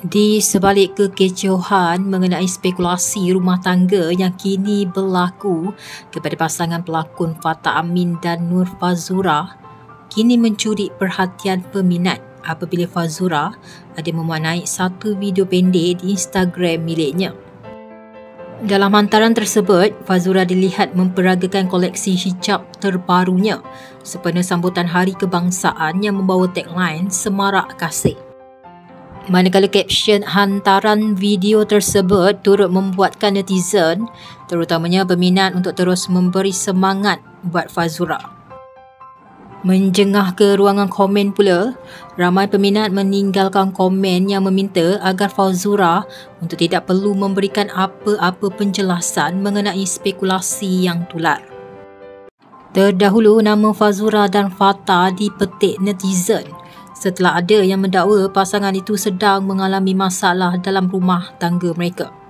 Di sebalik kekecohan mengenai spekulasi rumah tangga yang kini berlaku kepada pasangan pelakon Fatah Amin dan Nur Fazura, kini mencuri perhatian peminat apabila Fazura ada memuat naik satu video pendek di Instagram miliknya. Dalam hantaran tersebut, Fazura dilihat memperagakan koleksi hijab terbarunya sempena sambutan Hari Kebangsaan yang membawa tagline Semarak Kasih. Manakala kapsion hantaran video tersebut turut membuatkan netizen, terutamanya peminat, untuk terus memberi semangat buat Fazura. Menjengah ke ruangan komen pula, ramai peminat meninggalkan komen yang meminta agar Fazura untuk tidak perlu memberikan apa-apa penjelasan mengenai spekulasi yang tular. Terdahulu, nama Fazura dan Fatah dipetik netizen setelah ada yang mendakwa pasangan itu sedang mengalami masalah dalam rumah tangga mereka.